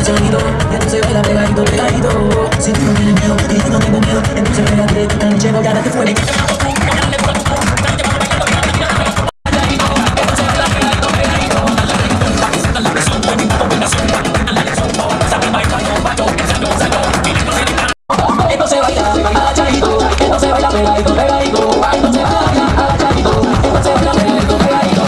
agachadito, entonces baila pegadito, pegadito. Si tú no tienes miedo y yo no tengo miedo, entonces pégate, tú tan lleno, ya date fuera. Entonces baila agachadito, entonces baila pegadito, pegadito. Entonces baila agachadito, entonces baila pegadito, pegadito.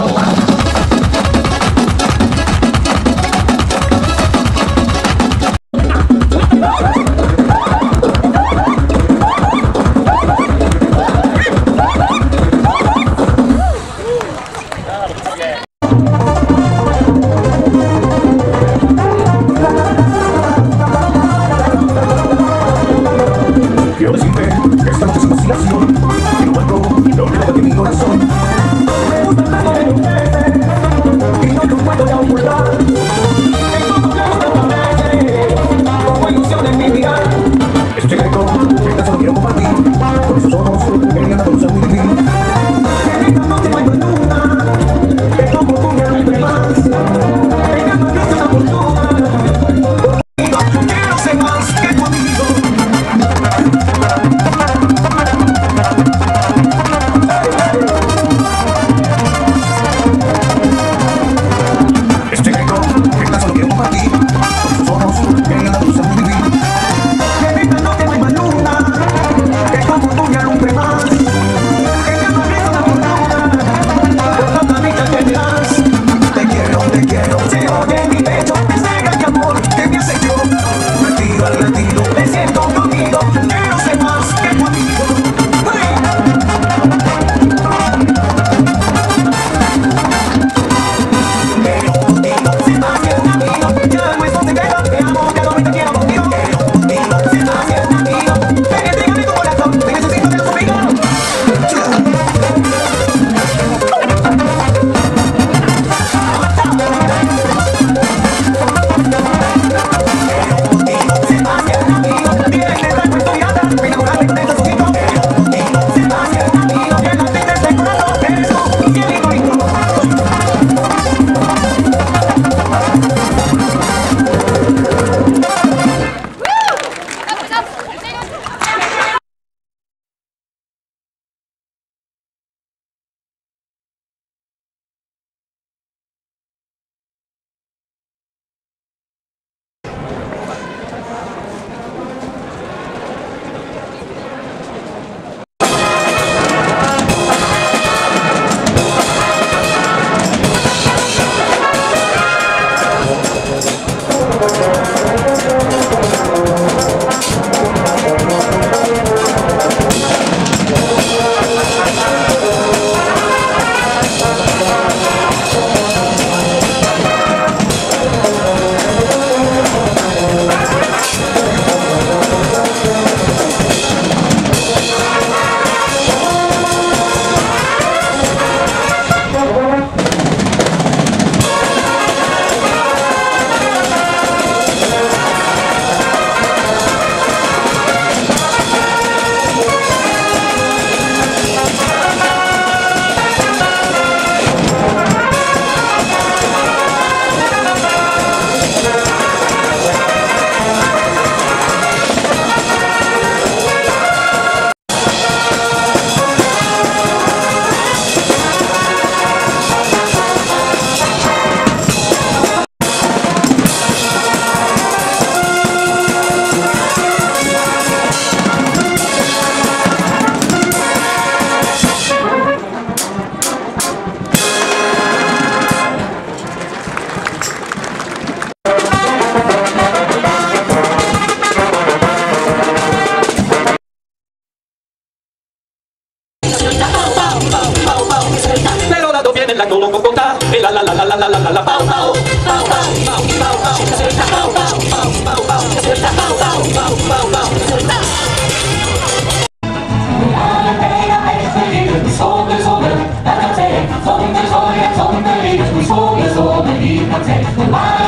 Quiero decirte que esta noche es una vacilación, que no vuelvo y no olvido de mi corazón. Me gusta tanto de ustedes y no lo puedo ya ocultar. Tengo complejo como ilusión en mi mirar. Es un secreto que tan solo quiero compartir con esos ojos que me encantan conocer muy difícil. En esta noche no hay más luna, que no oportunidad nunca más. En esta noche es una fortuna, yo quiero ser más que tu amigo. Sången, sången, sången, sången, sången, sången, sången, sången, sången,